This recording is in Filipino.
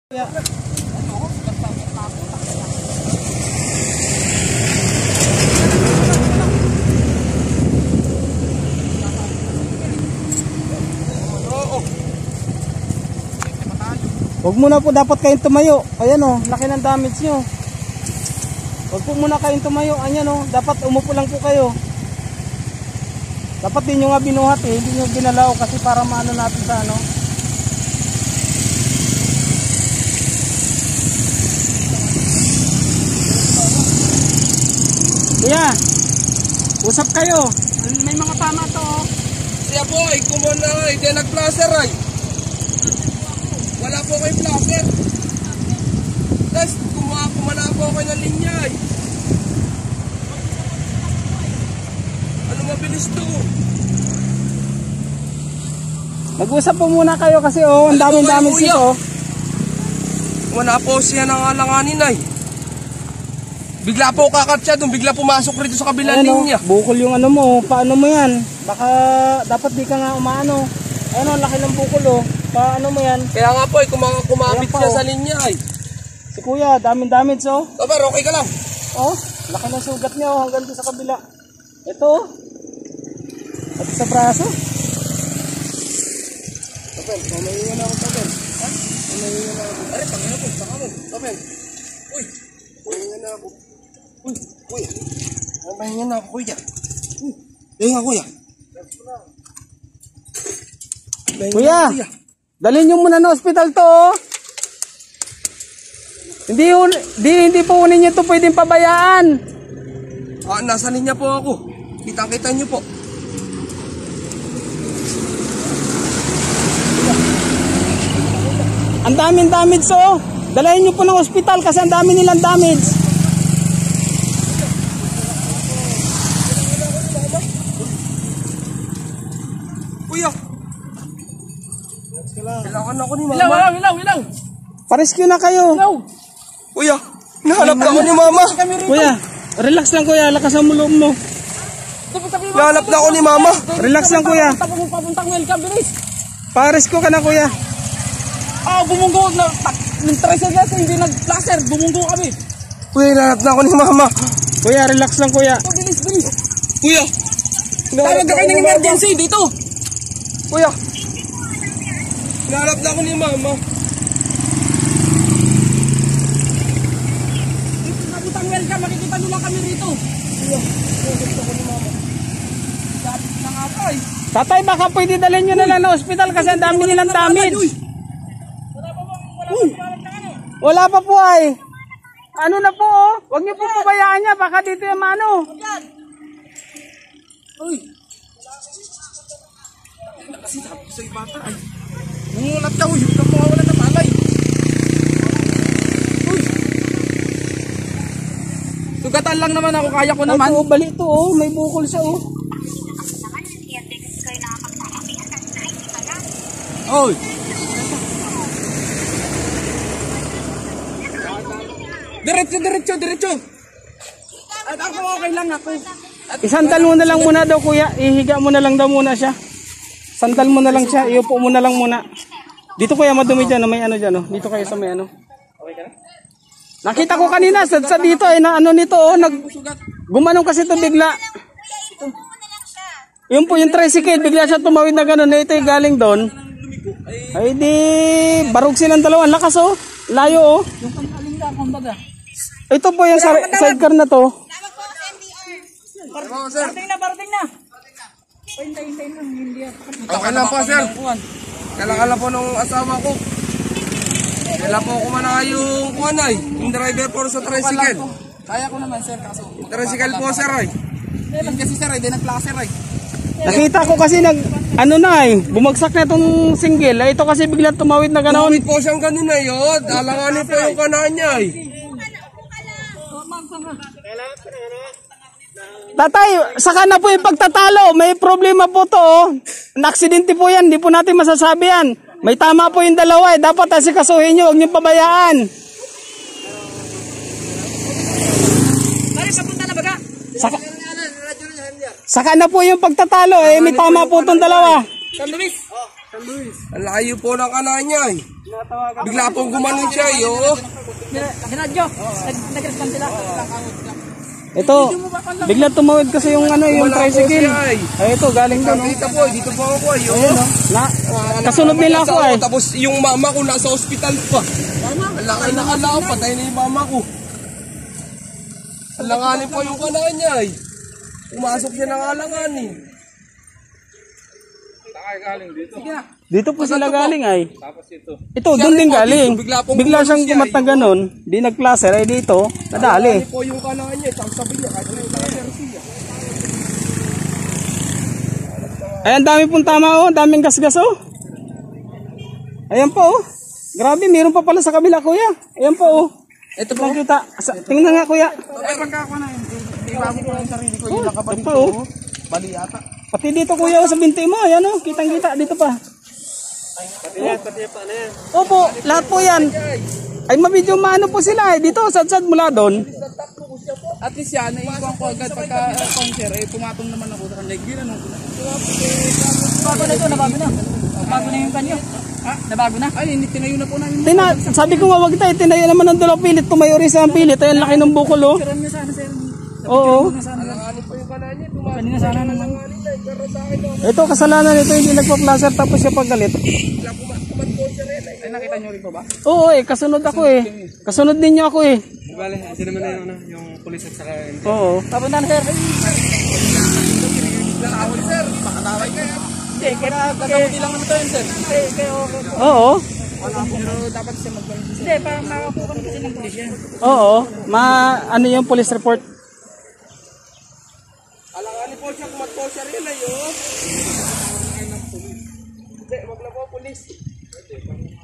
Yeah. Huwag muna po dapat kayong tumayo. Ayan o, laki ng damage nyo. Huwag po muna kayong tumayo. Ayan o, dapat umupo lang po kayo. Dapat din nyo nga binuhat eh. Hindi nyo ginalaw kasi para maano natin sa ano. Kuya, usap kayo. May mga tama to. Siya po ay kumuna ay di nag-placer ay. Wala po kayo placer. Tapos kumana po kayo ng linya ay. Ano mabilis to? Mag-usap po muna kayo kasi oh, ang daming sito. Wala po siya nang alanganin ay. Bigla po kakatsa doon, bigla pumasok rito sa kabilang linya. Bukol yung ano mo, paano mo yan? Baka dapat di ka nga umaano. Ayun ang laki ng bukol oh. Paano mo yan? Kaya nga po ay kumapit siya sa linya ay. Si kuya, damage oh. Tabar, okay ka lang. Oh, laki ng sugat niya oh, hanggang doon sa kabila. Ito oh. At sa braso. Tapel, mamahinga na ako tapel. Ha? Mamahinga na ako. Aray, pagkana po, saka mo. Tapel. Uy, mamahinga na ako. Uy, kuya. Mamahinga na ako, kuya. Hinga, kuya. Kuya, dalhin nyo muna na ospital to oh. Hindi po unin nyo ito pwedeng pabayaan. Nasa linya po ako. Kitang-kita nyo po. Ang daming damage oh. Dalahin nyo po ng ospital kasi ang dami nilang damage. Kuya. Kailangan ako ni mama. Ilaw. Pa-rescue na kayo. Kuya, nahanap ako ni mama. Kuya, relax lang kuya. Lakas ang loob mo. Nahanap na ako ni mama. Relax lang kuya. Papuntang welcome, bilis. Pa-rescue ka na kuya. Bumunggo na. Nung tricycle kasi hindi nag-placer. Bumunggo kami. Kuya, nahanap na ako ni mama. Kuya, relax lang kuya. Bilis. Kuya. Tawag na kayo ng emergency dito. Kuya. Nahanap na ako ni mama. Papuntang welcome. Makikita nyo lang kami rito. Kuya, nahanap ako ni mama. Dapat na nga po eh. Tatay, baka pwede dalhin nyo na lang na ospital kasi ang dami nilang damage. Wala pa po ay. Ano na po oh. Huwag nyo po pabayaan niya. Baka dito yung mano. Uy. Kasi sabi ko sa ibata ay. Nangungulat ka uy. Huwag kang mawawala na malay. Uy. Sugatan lang naman ako. Kaya ko naman. Ito, bali ito oh. May bukol siya oh. Oy. Diretso. At ako okay lang ako. Isandal mo na lang muna daw kuya. Ihiga mo na lang daw muna siya. Sandal mo na lang siya. Iupo mo na lang muna. Dito kuya madumi dyan. May ano dyan oh. Dito kayo sa may ano. Nakita ko kanina sa dito eh na ano nito oh. Gumanong kasi ito bigla. Yun po yung tricycle. Bigla siya tumawid na gano'n. Ito yung galing doon. Ay di barog silang dalawa. Lakas oh. Layo oh. Yung pang-aling na akong baga. Ito po yung sidecar na to. Parating na. Hintay lang. Hindi ako. Okay lang po sir. Kailangan lang po nung asawa ko. Kailangan po kumana yung kuanay. Yung driver po sa tricycle. Kaya ko naman sir kaso. Tricycle po sir ay. Kasi sir ay di nag-placer ay. Nakita ko kasi bumagsak na itong single. Ito kasi bigla tumawid na ganoon. Tumawid po siyang ganun ay yun. Alanganin po yung kanaan niya ay. Tatay, saka na po yung pagtatalo. May problema po to. Oh. Aksidente po yan. Hindi po natin masasabi yan. May tama po yung dalawa. Dapat asikasuhin nyo. Huwag nyo pabayaan. Saka na po yung pagtatalo. May tama po itong dalawa. San Luis. Ang layo po ng kanaan niya eh. Bigla pong gumanon siya, yo. Ginadyo. Nag-respond sila. Ito, bigla tumawid kasi yung ano, yung Wala po tricycle. siya, ay. Ay, ito, galing doon. Dito po, dito po ako, yo. Na, kasunod nila ako ay. Tapos yung mama ko nasa ospital pa. Alangay na kala, patay na yung mama ko. Alanganin po yung kanaan niya, ay. Pumasok siya ng alanganin. Dito po sila galing ay. Ito, Siya doon rin din po, galing. dito, bigla pong Bigla siyang gumanon siya, kumat na ganun. Di nag-placer ay dito, nadali. Alanganin po yung kanaan niya, tapos sabi niya, kahit na yung kanaan siya. Ay, ang dami pong tama oh, ang daming gasgas oh. Ayan po oh. Grabe, meron pa pala sa kabila kuya. Ayan po oh. Ito po. Nakita. Tingnan nga kuya. Ay, pagka ako na, hindi bago ko yung sarili ko. Yung Ito nakapatid pa oh. ko. Bali ata. Pati dito kuya oh, sa binti mo. Ayan oh, kitang-kita dito pa. Pati yan pa na yan. Opo, lahat po yan. Ay, mabidyo maano po sila eh. Dito, sad-sad mula doon. At least yan, naiiwan ko agad pagka concert, eh, pumatong naman ako sa kanila. Ginanong ko na. Bago na ito, nabago na. Nabago na yung kanyo. Ha? Nabago na? Ay, hindi, tinayo na po namin. Sabi ko nga wag tayo, tinayo naman ng dalaw pilit. Tumayo rin sa pilit. Ayan, laki ng bukol oh. Piran niya sana, sir. Oo. Alanganin po yung kanaan niya, Kanina sana naman. alanganin na, pero sa akin no. Ito, kasalanan nito, hindi nagpa-placer tapos siya paggalit. Bigla kumat po siya rin, ay. Ay, nakita niyo rin po ba? Oo eh, kasunod ako eh. Kasunod ninyo ako eh. Bale, sino naman na yung pulis at saka Oo. Tapos na, sir. Nakawal sir, pakataway kayo. Hindi, kaya gagawin lang naman ito yun, sir. Kaya okay. Oo. Pero dapat siya mag-ganyan. Hindi, parang makakuha kasi ng pulis yan. Oo. Ano yung police report? Alanganin po siya, kumat po siya rin ay, oh. Hindi, wag na po, pulis.